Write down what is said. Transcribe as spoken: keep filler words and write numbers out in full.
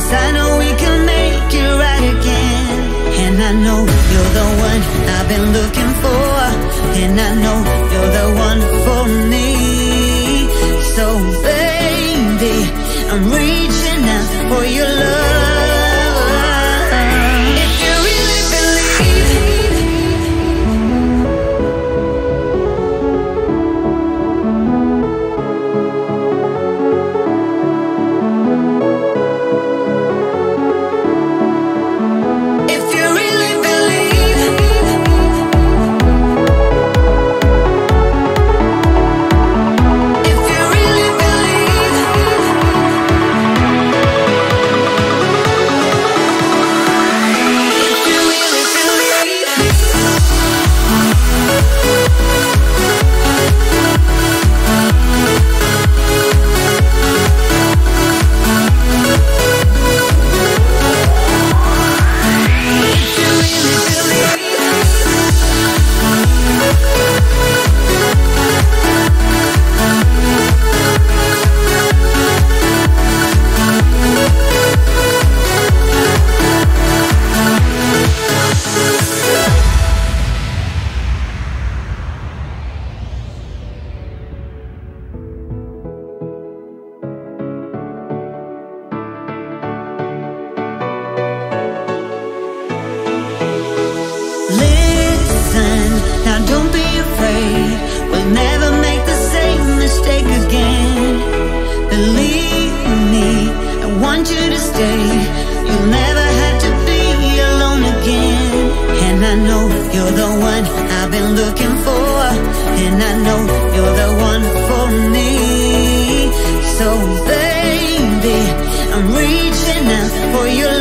I know we can make it right again. And I know you're the one I've been looking for, and I know you're the one for me. So baby, I'm reaching out for your love. If you really believe, if you really believe, if you really believe, if you really listen, now don't be afraid. We'll never make the same mistake again. Believe me, I want you to stay. You'll never have to be alone again. And I know you're the one I've been looking for, and I know you're the one for me. So baby, I'm reaching out for your